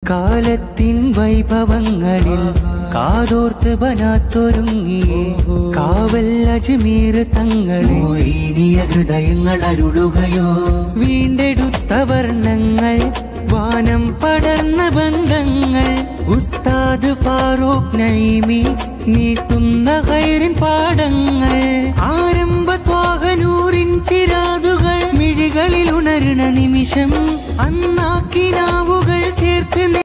കാലത്തിൻ വൈഭവങ്ങളിൽ കാതോർത്ത് ബനാത്തൊരുങ്ങിയേ കാവൽ അജ്മീർ തങ്ങളെ ഇനിയ ഹൃദയങ്ങൾ അരുളുകയോ വീണ്ടെടുത്ത വർണ്ണങ്ങൾ വാനം പടർന്ന ബന്ധങ്ങൾ ഉസ്താദ് ഫാറൂഖ് നഈമി നീട്ടുന്ന ഖൈറിൻ പാടങ്ങൾ ആരംഭ ത്വാഹനൂറിൻ ചിരാതുകൾ മിഴികളിൽ ഉണരുന്ന നിമിഷം അന്നാക്കിനാവുകൾ ചേർത്ത്